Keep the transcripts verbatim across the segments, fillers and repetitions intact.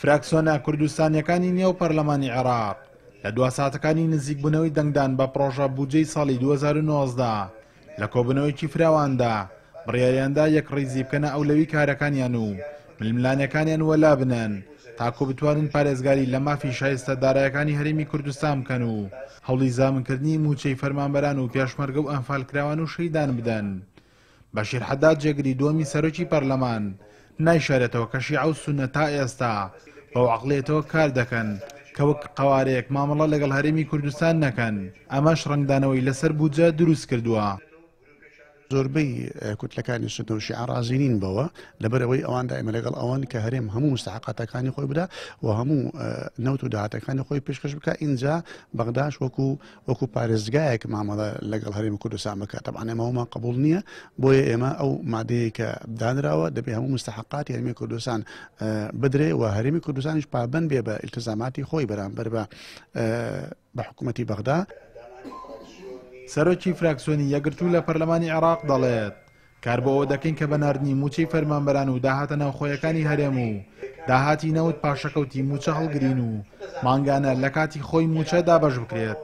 فراکسیۆنە کوردستانیەکانی نێو پەرلەمانی عێراق لە دوا ساتەکانی نزیک بوونەوەی دەنگدان بە پرۆژە بودجەی ساڵی دوو هەزار و نۆزدە لە کۆبوونەوەیکی فراواندا بڕیاریاندا یەک ڕێزی بکەنە ئەولەوی کارەکانیان و ململانەکانیان وەلا بنەن تاکو بتوانن پارێزگاری لە مافی شایستە دارایەکانی هەرێمی کوردستان بکەن و هەوڵی زامنکردنی موچەی فەرمانبەران و پێشمەرگە و ئەنفالکراوان و شەیدان بدەن. بەشیر حەداد جێگری دووەمی سەرۆکی پەرلەمان نایشارێتەوە کە شیعە و سوننە تا ئێستا بەو عەقڵیەتەوە کار دەکەن کە وەک قەوارەیەک مامەڵە لەگەڵ هەرێمی کوردستان نەکەن. ئەمەش ڕنگدانەوەی لەسەر بودجە دروست کردووە. زۆربەی کوتلەکانی سونە و شیعە ڕازینین بەوە لەبەرەوەی ئەوان دائیمە لەگەڵ ئەوان کە هەرێم هەموو مستحقاتەکانی خۆی بدا و هەموو نەوت و داهاتەکانی خۆی پێشکەش بکە. ئینجا بەغداش وەکو وەکو پارێزگایەک مامەڵە لەگەڵ هەرێمی کوردستان بکات. طبعاً ئێمەمان قبول نییە، بۆیە ئێمە ئەو مادەیە کە دانراوە دەبێ هەموو مستحقاتی هەرێمی کوردستان بدرێ و هەرێمی کوردستانیش پابەند بێ بە ئیلتزاماتی خۆی بەرامبەر بە بە حکوومەتی بەغدا. سەرۆکی فراکسیۆنی یەکگرتوو لە پەرلەمانی عێراق دەڵێت کار بۆ ئەوە دەکەین کە بەناردنی موچەی فەرمانبەران و داهاتە ناوخۆیەکانی هەرێم و داهاتی نەوت پاشەکەوتی موچە هەڵگرین و مانگانە لە کاتی خۆی موچە دابەش بکرێت.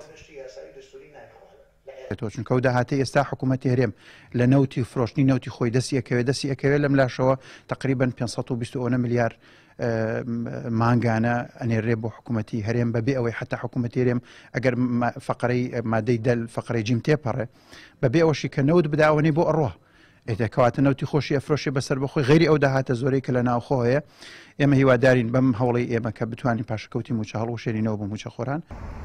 چونکە ئەو داهاتی ئێستا حکوومەتی هەرێم لە نەوتی فرۆشتنی نەوتی خۆی دەستی ئەکەوێت دەستی ئەکەوێت لەم لاشەوە تقریباً پێنج سەد و بیست و نۆ ملیار مانگانە ئەنێڕێ بۆ حکوومەتی هەرێم بەبێ ئەوەی حتا حکوومەتی هەرێم ئەگەر فقرەی مادەی دەل فقرەی جیم تێپەڕێ بەبێ ئەوەشی کە نەوت بداوەنی بۆ ئەڕۆ ئێتەکەواتە نەوتی خۆشی ئەفرۆشی بەسەر بخۆی غیری ئەو داهاتە زۆرەی کە لە ناوخۆیە. ئێمە هیوادارین بەم هەوڵی ئێمە کە بتوانین پاشەکەوتی موچە هەڵوشێنینەوە بۆ موچە خۆران.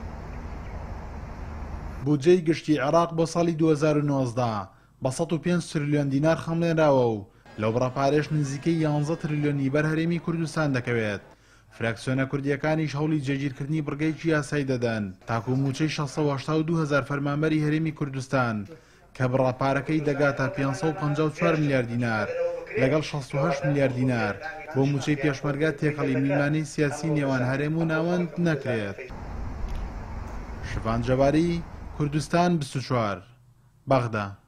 بودجەی گشتی عێراق بۆ ساڵی دوو هەزار و نۆزدە بە سەد و پێنج تریلیۆن دینار خەمڵێنراوە و لەو بڕەپارێش نزیکەی یانزە تریلیۆنی بەر هەرێمی کوردستان دەکەوێت. فراکسیۆنە کوردیەکانیش هەوڵی جێگیرکردنی بڕگەیەکی یاسایی دەدەن تاکو موچەی شەشسەد و هەشتا و دوو هەزار فەرمانبەری هەرێمی کوردستان کە بڕەپارەکەی دەگاتە پێنج سەد و پەنجا و چوار ملیار دینار لەگەڵ شەست و هەشت ملیار دینار بۆ موچەی پێشمەرگە تێکەڵی میلمانەی سیاسی نێوان هەرێم و ناوەند نەکرێت. شڤان جەباری، کوردستان بیست و چوار، بەغدا.